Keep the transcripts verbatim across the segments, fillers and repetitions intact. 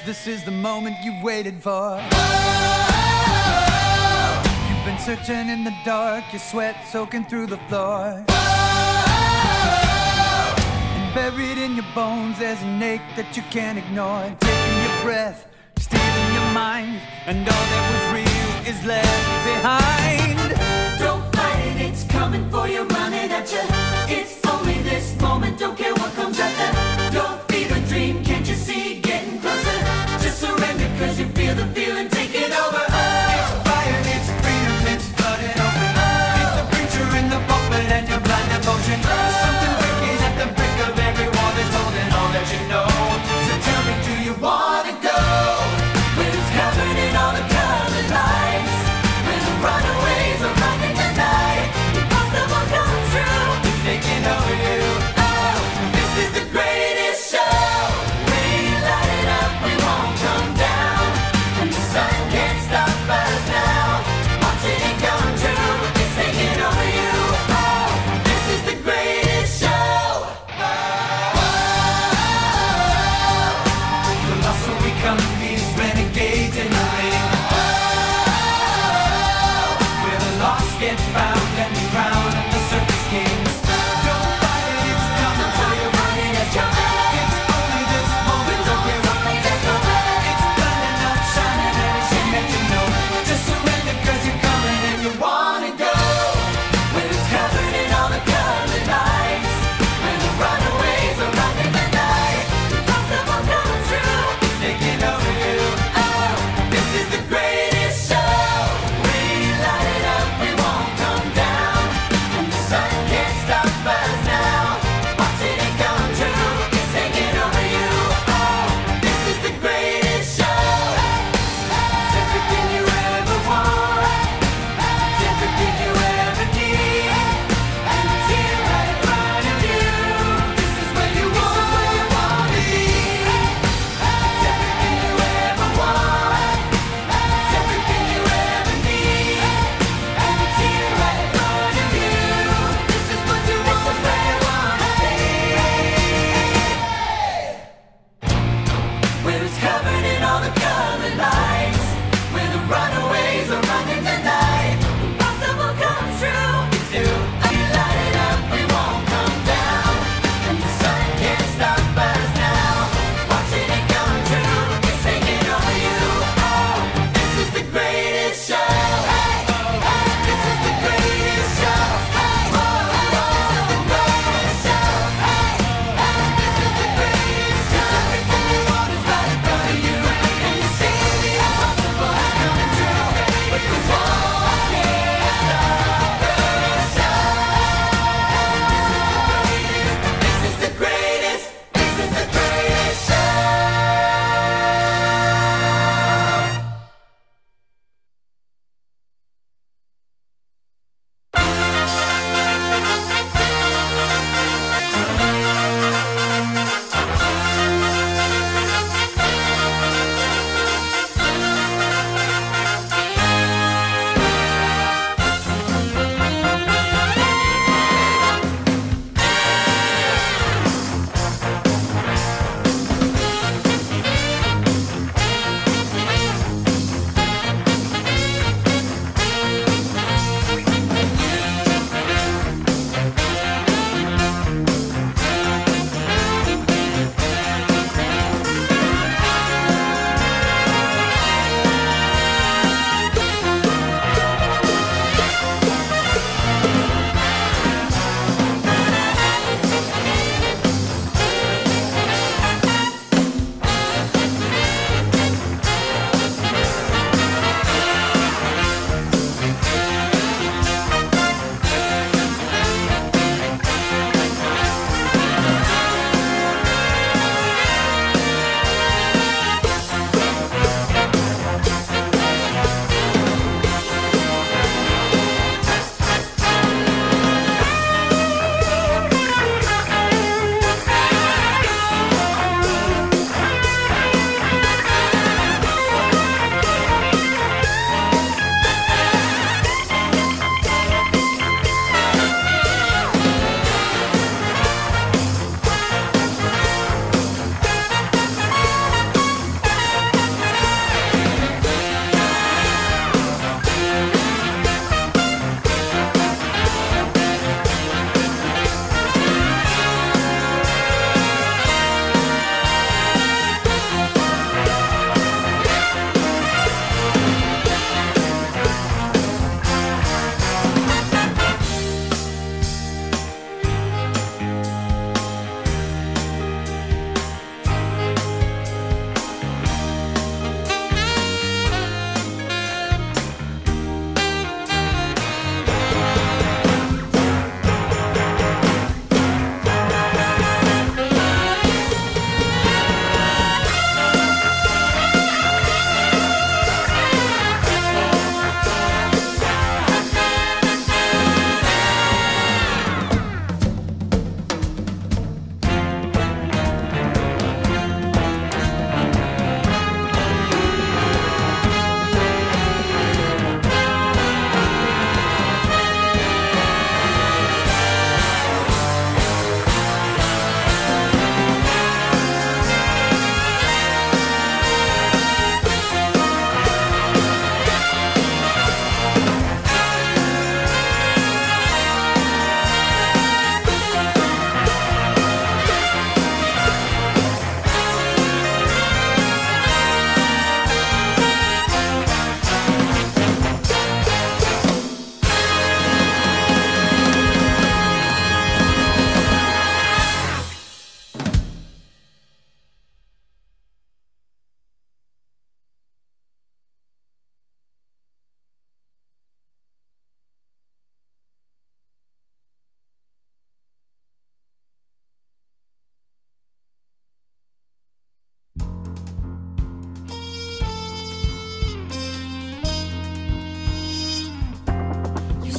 this is the moment you've waited for. You've been searching in the dark, your sweat soaking through the floor. And buried in your bones there's an ache that you can't ignore. Taking your breath, stealing your mind, and all that was real is left behind. Don't fight it, it's coming for you, running at you. It's only this moment, don't care what comes after. Your fever dream, can't you see, getting closer? Just surrender, cause you feel the feeling taking over. It's fire, it's freedom, it's flooding open. It's the preacher in the pulpit and your blind devotion. There's something breaking at the brick of every wall that's holding all that you know. So tell me, do you wanna go? When it's happening, all the colored lights. When the run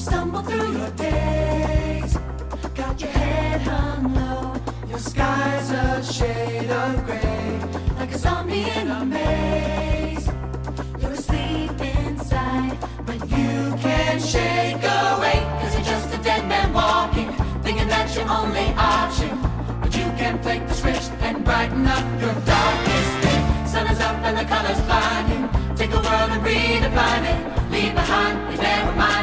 stumble through your days. Got your head hung low, your sky's a shade of gray, like a zombie in a maze. You're asleep inside, but you can't shake awake, 'cause you're just a dead man walking, thinking that's your only option. But you can flick the switch and brighten up your darkest day. Sun is up and the colors blinding. Take the world and redefine it. Leave behind, leave there, remind.